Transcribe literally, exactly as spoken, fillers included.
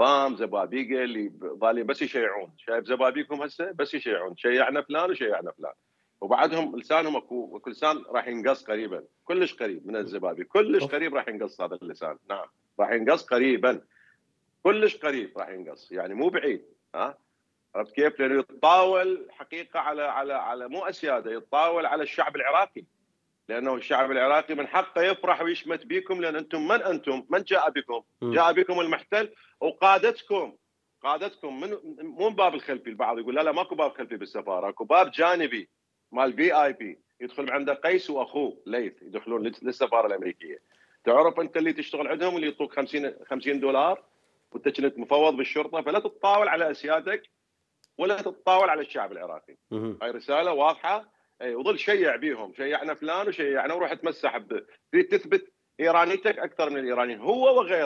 اوبام، زبابيقه اللي ظالين بس يشيعون، شايف زبابيكم هسه بس يشيعون، شيعنا فلان وشيعنا فلان، وبعدهم لسانهم اكو اكو لسان راح ينقص قريبا، كلش قريب من الزبابي، كلش أوف. قريب راح ينقص هذا اللسان، نعم راح ينقص قريبا، كلش قريب راح ينقص، يعني مو بعيد. ها عرفت كيف؟ لانه يتطاول حقيقه على على على مو اسياده، يتطاول على الشعب العراقي، لانه الشعب العراقي من حقه يفرح ويشمت بكم، لان انتم من انتم؟ من جاء بكم؟ م. جاء بكم المحتل وقادتكم، قادتكم من مو من باب الخلفي. البعض يقول لا لا ماكو باب خلفي بالسفاره، اكو باب جانبي مال في اي بي، يدخل عنده قيس واخوه ليث يدخلون للسفاره الامريكيه. تعرف انت اللي تشتغل عندهم اللي يعطوك خمسين خمسين دولار وانت كنت مفوض بالشرطه، فلا تتطاول على اسيادك ولا تتطاول على الشعب العراقي. هاي رساله واضحه. اي وظل شيع بيهم، شيعنا فلان وشيعنا وروح تمسح، تريد تثبت ايرانيتك اكثر من الايرانيين هو وغيره.